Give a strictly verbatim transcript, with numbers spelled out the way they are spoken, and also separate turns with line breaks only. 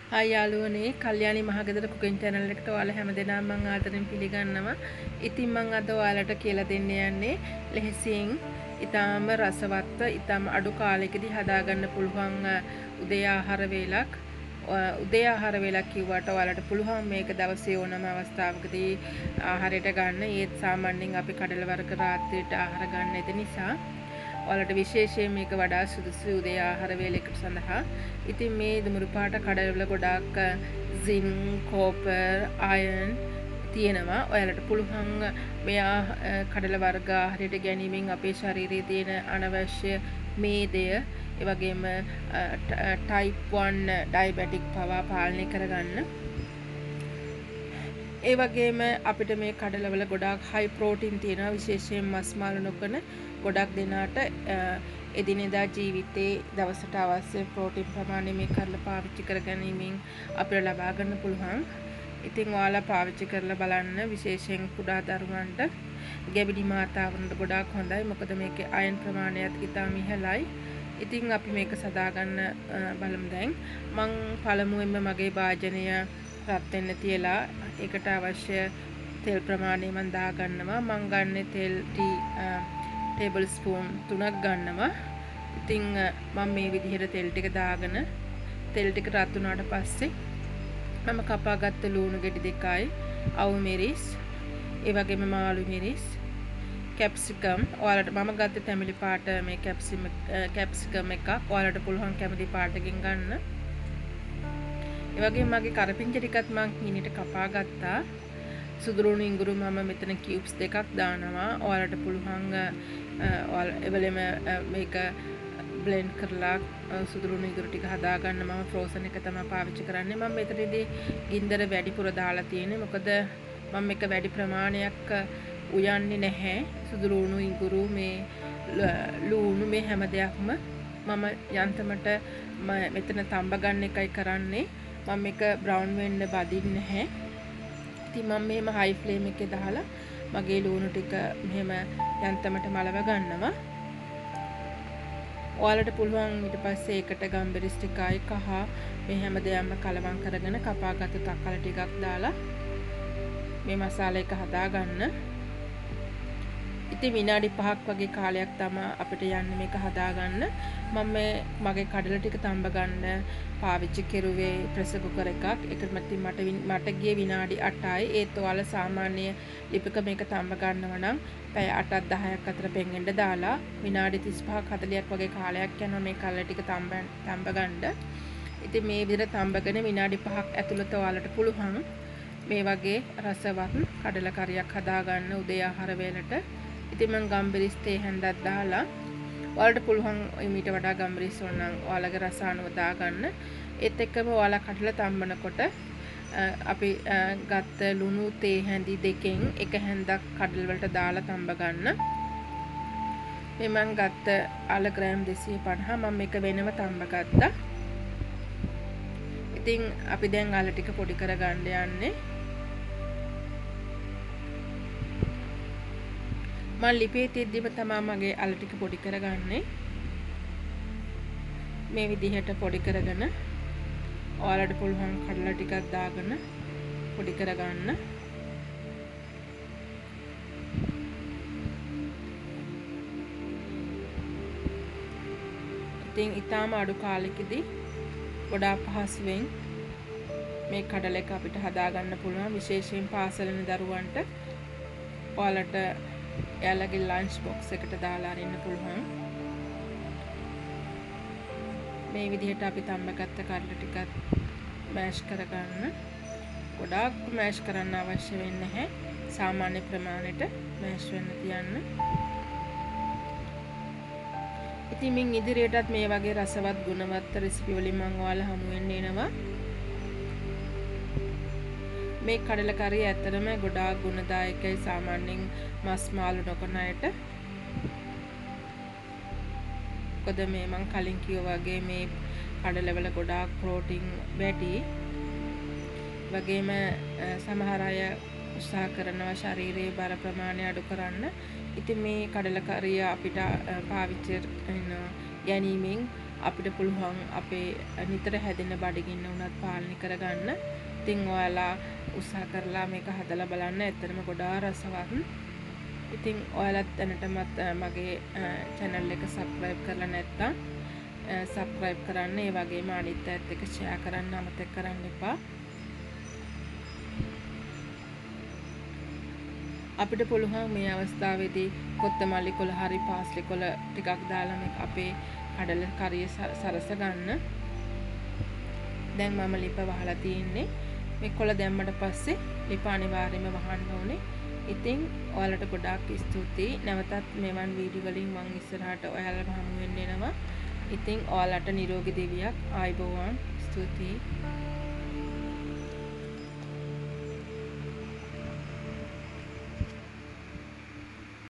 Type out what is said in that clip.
Hi යාළුවනේ Kalyani මහගෙදර cooking channel එකට ඔයාලා හැමදෙනාම මම ආදරෙන් පිළිගන්නවා. ඉතින් මම අද ඔයාලට කියලා දෙන්න යන්නේ ලෙහෙසියෙන් ඊටාම රසවත්ව ඊටාම අඩු කාලයකදී හදාගන්න පුළුවන් උදේ ආහාර වේලක්. උදේ ආහාර වේලක් කිව්වට ඔයාලට පුළුවන් මේක දවසේ ඕනම අවස්ථාවකදී ආහාරයට ගන්න. ඒත් සාමාන්‍යයෙන් අපි කඩල වර්ග රාත්‍රියට ආහාර ගන්න ඉද නිසා ඔයාලට විශේෂයෙන් මේක වඩා සුදුසු උදේ ආහාර වේලයකට සඳහා. ඉතින් මේ දුමුරු පාට කඩවල ගොඩාක් සින්ක්, කෝපර්, අයර්න් තියෙනවා. ඔයාලට පුළුවන් මේ කඩල වර්ග ආහාරයට ගැනීමෙන් අපේ ශරීරයේ තියෙන අනවශ්‍ය මේදය, ඒ වගේම ටයිප් වන් ඩයබටික් පවා පාලනය කරගන්න. ඒ වගේම අපිට මේ කඩලවල ගොඩාක් හයි ප්‍රෝටීන් තියෙනවා. විශේෂයෙන් මස් මාළු නොකන ගොඩක් දෙනාට එදිනෙදා ජීවිතේ දවසට අවශ්‍ය ප්‍රෝටීන් ප්‍රමාණය මේ කරලා පාවිච්චි කර ගැනීමෙන් අපිට ලබා ගන්න පුළුවන්. ඉතින් ඔයාලා පාවිච්චි කරලා බලන්න. විශේෂයෙන් කුඩා දරුවන්ට, ගැබිඩි මාතාවන්ට ගොඩාක් හොඳයි. මොකද මේකේ අයන් ප්‍රමාණයත් ඉතාම ඉහළයි. ඉතින් අපි මේක සදා ගන්න බලමු දැන්. මං පළමුවෙන්ම මගේ භාජනය රත් වෙන්න තියලා ඒකට අවශ්‍ය තෙල් ප්‍රමාණය මම දා ගන්නවා. මං ගන්නේ තෙල් ටේබල් ස්පූන් තුනක් ගන්නවා. ඉතින් මම මේ විදිහට තෙල් ටික දාගෙන තෙල් ටික රත් වුණාට පස්සේ මම කපාගත්ත ලුණු ගෙඩි දෙකයි, අවු මිරිස්, ඒ වගේම මාළු මිරිස්, කැප්සිකම්. ඔයාලට මම ගත්තේ තැඹිලි පාට මේ කැප්සිම කැප්සිකම් එකක්. ඔයාලට පුළුවන් කැමති පාටකින් ගන්න. ඒ වගේම මගේ කරපිංචා ටිකත් මම හිණිට කපා ගත්තා. සුදුරුණු ඉඟුරු මම මෙතන කියුබ්ස් දෙකක් දානවා. ඔයාලට පුළුවන් ඔයාලා එවලෙම මේක බ්ලෙන්ඩ් කරලා සුදුරුණු ඉඟුරු ටික හදා ගන්න. මම ෆ්‍රෝසන් එක තමයි පාවිච්චි කරන්නේ. මම මෙතනදී ගින්දර වැඩිපුර දාලා තියෙන්නේ. මොකද මම මේක වැඩි ප්‍රමාණයක් උයන්නේ නැහැ. සුදුරුණු ඉඟුරු මේ ලුණු මේ හැම දෙයක්ම මම යන්තමට මෙතන තඹ ගන්න එකයි කරන්නේ. මම මේක බ්‍රවුන් වෙන්න බදින්නේ නැහැ. ඉතින් මම මේම හයි ෆ්ලේම් එකේ දාලා මගේ ලුණු ටික මෙහෙම යන්තමට මලව ගන්නවා. ඔයාලට පුළුවන් ඊට පස්සේ ඒකට ගම්බරිස් ටිකයි කහ මේ හැම දෙයක්ම කලවම් කරගෙන කපාගත්තු තක්කල ටිකක් දාලා මේ මසාලා එක හදා ගන්න. ඉතින් විනාඩි පහක් වගේ කාලයක් තමයි අපිට යන්නේ මේක හදා ගන්න. මම මේ මගේ කඩල ටික තඹ ගන්න පාවිච්චි කරුවේ ප්‍රෙෂර් කුකර් එකක්. ඒකට මට මට ගියේ විනාඩි අටයි. ඒත් ඔයාලා සාමාන්‍ය ලිපක මේක තඹ ගන්නවා නම් පැය අටක් දහයක් අතර පෙන්ගෙන්න දාලා විනාඩි තිස් පහක් හතලියක් වගේ කාලයක් යනවා මේ කඩල ටික තඹ තඹ ගන්න. ඉතින් මේ විදිහට තඹගෙන විනාඩි පහක් ඇතුළත ඔයාලට පුළුවන් මේ වගේ රසවත් කඩල කරියක් හදා ගන්න උදේ ආහාර වේලට. ඉතින් මම ගම්බරිස් තේ හැන්දක් දාලා ඔයාලට පුළුවන් මීට වඩා ගම්බරිස් ඕන නම් ඔයාලගේ රස අනුව දා ගන්න. ඒත් එක්කම ඔයාලා කඩල තම්බනකොට අපි ගත්ත ලුණු තේ හැඳි දෙකෙන් එක හැන්දක් කඩල වලට දාලා තම්බ ගන්න. මේ මම ගත්ත අල ග්‍රෑම් දෙසිය පනහ මම මේක වෙනම තම්බ ගත්තා. ඉතින් අපි දැන් අල ටික පොඩි කර ගන්න යන්නේ. මම ලිපේ තියද්දිම තමයි මගේ අල ටික පොඩි කරගන්නේ. මේ විදිහට පොඩි කරගෙන ඔයාලට පුළුවන් කඩලා ටිකක් දාගෙන පොඩි කරගන්න. ඉතින් ඊටාම අඩු කාලෙකදී ගොඩාක් පහසුවෙන් මේ කඩල එක අපිට හදා ගන්න පුළුවන්. විශේෂයෙන් පාසල් යන දරුවන්ට ඔයාලට එයාලගේ ලන්ච් බොක්ස් එකට දාලා අරින්න පුළුවන්. මේ විදිහට අපි තම්බගත්ත කඩල ටිකත් මෑෂ් කරගන්න. ගොඩාක් මෑෂ් කරන්න අවශ්‍ය වෙන්නේ නැහැ. සාමාන්‍ය ප්‍රමාණයට මෑෂ් වෙන්න තියන්න. ඉතින් මින් ඉදිරියටත් මේ වගේ රසවත් ගුණවත් රෙසිපි වලින් මම ඔයාලා හමු වෙන්න එනවා. මේ කඩල කරිය ඇත්තටම ගොඩාක් ගුණදායකයි සාමාන්‍යයෙන් මස් මාළු නොකන අයට. මොකද මේ මං කලින් කිව්වා වගේ මේ කඩලවල ගොඩාක් ප්‍රෝටීන් වැඩි. වගේම සමහර අය උත්සාහ කරනවා ශරීරයේ බර ප්‍රමාණය අඩු කරන්න. ඉතින් මේ කඩල කරිය අපිට පාවිච්චි ගැනීමෙන් අපිට පුළුවන් අපේ නිතර හැදෙන බඩගින්න උනත් පාලනය කරගන්න. ඉතින් ඔයාලා උත්සාහ කරලා මේක හදලා බලන්න. ඇත්තටම ගොඩාක් රසවත්. ඉතින් ඔයාලත් දැනටමත් මගේ channel එක subscribe කරලා නැත්නම් subscribe කරන්න. ඒ වගේම අනිත් අයත් එක්ක share කරන්න අමතක කරන්න එපා. අපිට පුළුවන් මේ අවස්ථාවේදී කොත්තමල්ලි කොළ හරි පාස්ලි කොළ ටිකක් දාලා මේක අපේ කඩල කරිය සරස ගන්න. දැන් මම ලිප වහලා තියෙන්නේ. මේ කොළ දැම්මට පස්සේ ලිප අනිවාර්යයෙන්ම වහන්න ඕනේ. ඉතින් ඔයාලට ගොඩාක් ස්තුතියි. නැවතත් මෙවන් වීඩියෝ වලින් මම ඉස්සරහට ඔයාලට හමු වෙන්න එනවා. ඉතින් ඔයාලට නිරෝගී දිවියක් ආයුබෝවන්. ස්තුතියි.